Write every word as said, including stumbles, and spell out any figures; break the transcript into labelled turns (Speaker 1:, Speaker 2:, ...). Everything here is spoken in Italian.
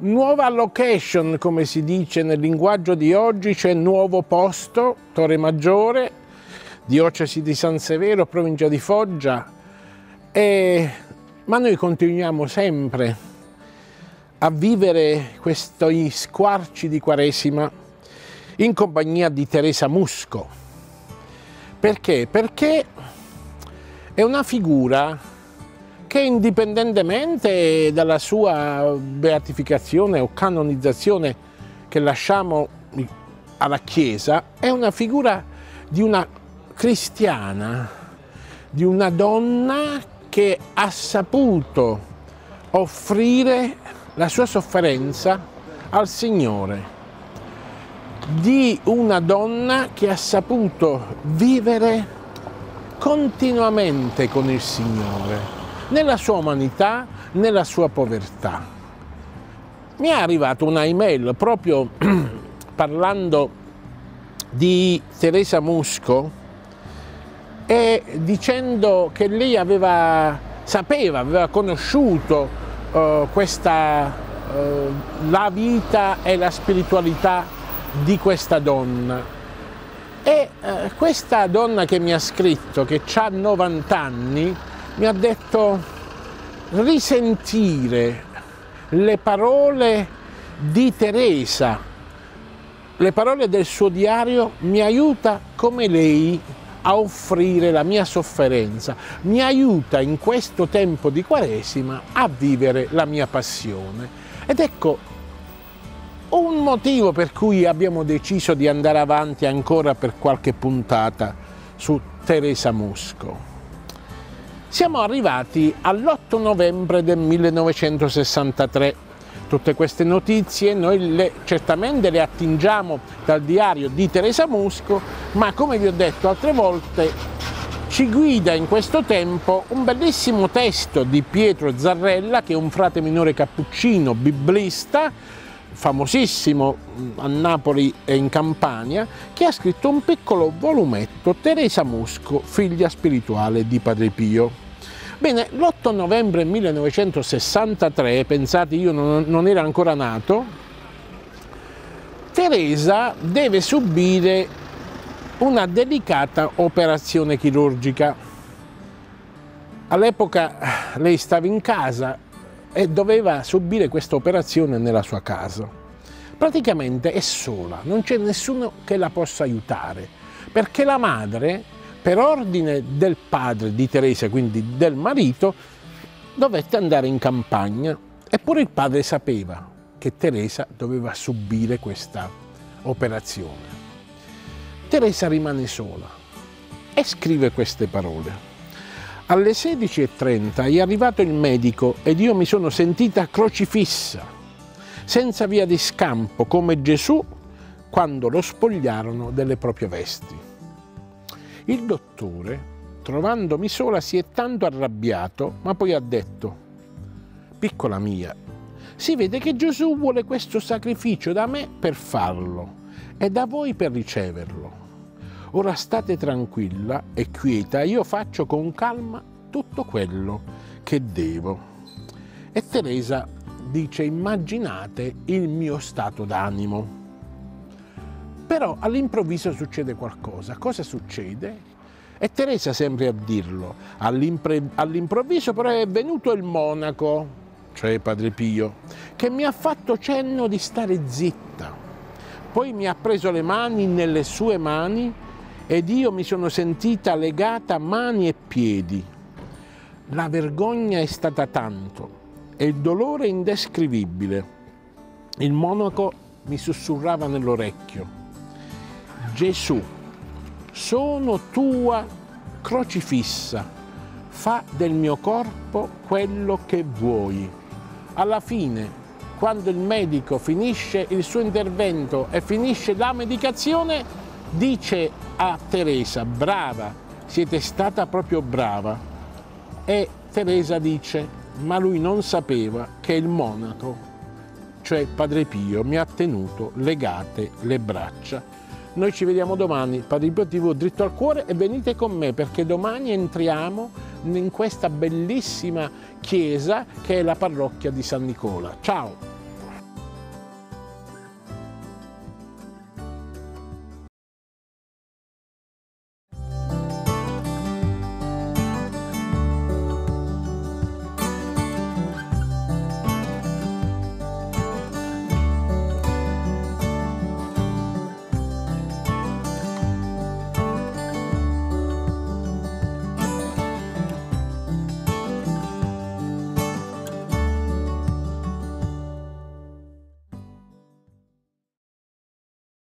Speaker 1: Nuova location, come si dice nel linguaggio di oggi, c'è nuovo posto, Torre Maggiore, diocesi di San Severo, provincia di Foggia, e... ma noi continuiamo sempre a vivere questi squarci di Quaresima in compagnia di Teresa Musco. Perché? Perché è una figura che, indipendentemente dalla sua beatificazione o canonizzazione che lasciamo alla Chiesa, è una figura di una cristiana, di una donna che ha saputo offrire la sua sofferenza al Signore, di una donna che ha saputo vivere continuamente con il Signore, nella sua umanità, nella sua povertà. Mi è arrivata una email proprio parlando di Teresa Musco e dicendo che lei aveva, sapeva, aveva conosciuto uh, questa, uh, la vita e la spiritualità di questa donna. E uh, questa donna che mi ha scritto, che ha novanta anni, mi ha detto: risentire le parole di Teresa, le parole del suo diario, mi aiuta come lei a offrire la mia sofferenza, mi aiuta in questo tempo di Quaresima a vivere la mia passione. Ed ecco un motivo per cui abbiamo deciso di andare avanti ancora per qualche puntata su Teresa Musco. Siamo arrivati all'otto novembre del millenovecentosessantatré. Tutte queste notizie noi le, certamente le attingiamo dal diario di Teresa Musco, ma come vi ho detto altre volte ci guida in questo tempo un bellissimo testo di Pietro Zarrella, che è un frate minore cappuccino biblista, famosissimo a Napoli e in Campania, che ha scritto un piccolo volumetto, Teresa Musco, figlia spirituale di Padre Pio. Bene, l'otto novembre millenovecentosessantatré, pensate, io non, non ero ancora nato, Teresa deve subire una delicata operazione chirurgica. All'epoca lei stava in casa e doveva subire questa operazione nella sua casa. Praticamente è sola, non c'è nessuno che la possa aiutare, perché la madre, per ordine del padre di Teresa, quindi del marito, dovette andare in campagna, eppure il padre sapeva che Teresa doveva subire questa operazione. Teresa rimane sola e scrive queste parole. Alle sedici e trenta è arrivato il medico ed io mi sono sentita crocifissa, senza via di scampo, come Gesù quando lo spogliarono delle proprie vesti. Il dottore, trovandomi sola, si è tanto arrabbiato, ma poi ha detto: piccola mia, si vede che Gesù vuole questo sacrificio da me per farlo e da voi per riceverlo. Ora state tranquilla e quieta, io faccio con calma tutto quello che devo. E Teresa dice: immaginate il mio stato d'animo. Però all'improvviso succede qualcosa. Cosa succede? E Teresa sempre a dirlo. All'improvviso però è venuto il monaco, cioè Padre Pio, che mi ha fatto cenno di stare zitta. Poi mi ha preso le mani nelle sue mani ed io mi sono sentita legata mani e piedi. La vergogna è stata tanto e il dolore indescrivibile. Il monaco mi sussurrava nell'orecchio: Gesù, sono tua crocifissa, fa del mio corpo quello che vuoi. Alla fine, quando il medico finisce il suo intervento e finisce la medicazione, dice a Teresa: brava, siete stata proprio brava. E Teresa dice: ma lui non sapeva che il monaco, cioè Padre Pio, mi ha tenuto legate le braccia. Noi ci vediamo domani, Padre Pio tivù dritto al cuore, e venite con me perché domani entriamo in questa bellissima chiesa che è la parrocchia di San Nicola. Ciao!